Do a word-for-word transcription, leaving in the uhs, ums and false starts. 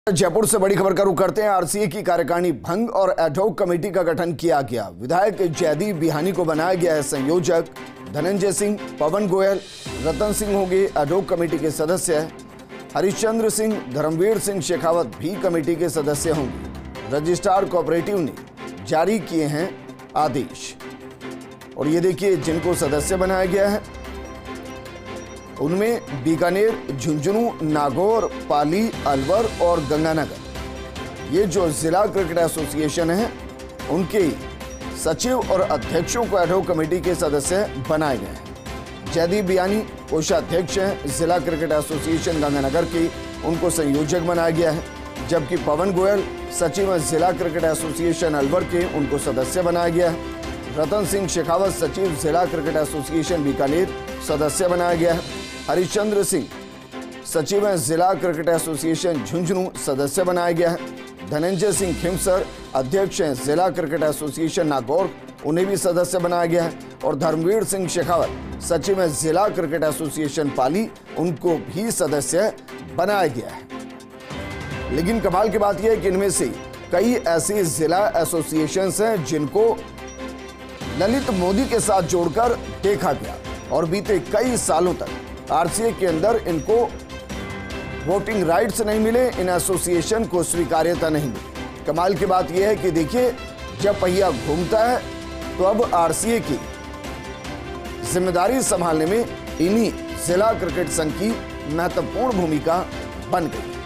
जयपुर से बड़ी खबर का रुख करते हैं। आरसीए की कार्यकारिणी भंग और एडहॉक कमेटी का गठन किया गया। विधायक जयदीप बिहानी को बनाया गया है संयोजक। धनंजय सिंह, पवन गोयल, रतन सिंह होंगे एडहॉक कमेटी के सदस्य। हरिश्चंद्र सिंह, धर्मवीर सिंह शेखावत भी कमेटी के सदस्य होंगे। रजिस्ट्रार कोऑपरेटिव ने जारी किए हैं आदेश। और ये देखिए जिनको सदस्य बनाया गया है उनमें बीकानेर, झुंझुनू, नागौर, पाली, अलवर और गंगानगर, ये जो जिला क्रिकेट एसोसिएशन है उनके सचिव और अध्यक्षों को एडहॉक कमेटी के सदस्य बनाए गए हैं। जयदीप बियानी कोषाध्यक्ष हैं जिला क्रिकेट एसोसिएशन गंगानगर के, उनको संयोजक बनाया गया है। जबकि पवन गोयल सचिव जिला क्रिकेट एसोसिएशन अलवर के, उनको सदस्य बनाया गया है। रतन सिंह शेखावत सचिव जिला क्रिकेट एसोसिएशन बीकानेर, सदस्य बनाया गया है। हरिश्चंद्र सिंह सचिव जिला क्रिकेट एसोसिएशन झुंझुनू, सदस्य बनाया गया है। धनंजय सिंह खिमसर अध्यक्ष हैं जिला क्रिकेट एसोसिएशन नागौर, उन्हें भी सदस्य बनाया गया है। और धर्मवीर सिंह शेखावत सचिव हैं जिला क्रिकेट एसोसिएशन पाली, उनको भी सदस्य बनाया गया है। लेकिन कमाल की बात यह है कि इनमें से कई ऐसी जिला एसोसिएशंस हैं जिनको ललित मोदी के साथ जोड़कर देखा गया और बीते कई सालों तक आरसीए के अंदर इनको वोटिंग राइट्स नहीं मिले, इन एसोसिएशन को स्वीकार्यता नहीं मिली। कमाल की बात यह है कि देखिए जब पहिया घूमता है तो अब आरसीए की जिम्मेदारी संभालने में इन्हीं जिला क्रिकेट संघ की महत्वपूर्ण भूमिका बन गई।